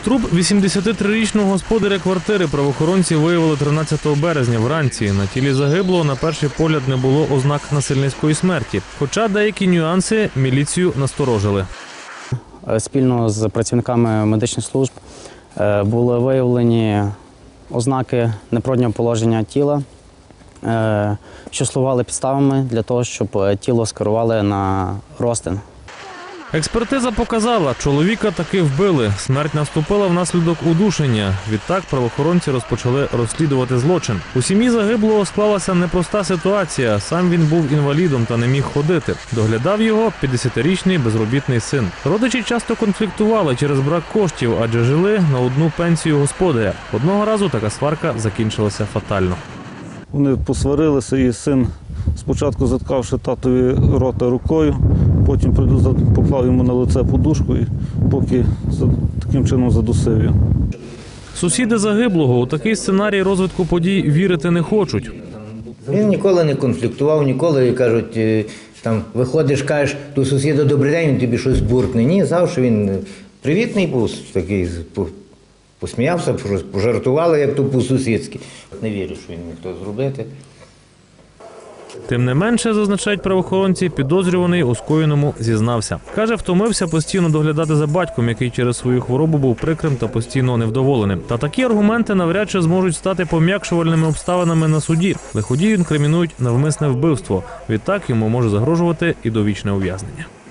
Труп 83-річного господаря квартири правоохоронці виявили 13 березня вранці. На тілі загиблого на перший погляд не було ознак насильницької смерті. Хоча деякі нюанси міліцію насторожили. Спільно з працівниками медичних служб були виявлені ознаки непроднього положення тіла, що слугували підставами для того, щоб тіло скерували на розтин. Експертиза показала, чоловіка таки вбили. Смерть наступила внаслідок удушення. Відтак правоохоронці розпочали розслідувати злочин. У сім'ї загиблого склалася непроста ситуація. Сам він був інвалідом та не міг ходити. Доглядав його 50-річний безробітний син. Родичі часто конфліктували через брак коштів, адже жили на одну пенсію господаря. Одного разу така сварка закінчилася фатально. Вони посварилися, і син, спочатку заткавши татові рота рукою, потім поклав йому на лице подушку і поки таким чином задусив його. Сусіди загиблого у такий сценарій розвитку подій вірити не хочуть. Він ніколи не конфліктував, ніколи, кажуть, там виходиш, кажеш до сусіда «добрий день», він тобі щось буркне. Ні, завжди він привітний був, такий, посміявся, пожартували, як то по-сусідськи. Не вірю, що він міг то зробити. Тим не менше, зазначають правоохоронці, підозрюваний у скоєному зізнався. Каже, втомився постійно доглядати за батьком, який через свою хворобу був прикрим та постійно невдоволеним. Та такі аргументи навряд чи зможуть стати пом'якшувальними обставинами на суді. Лиходію інкримінують навмисне вбивство. Відтак йому може загрожувати і довічне ув'язнення.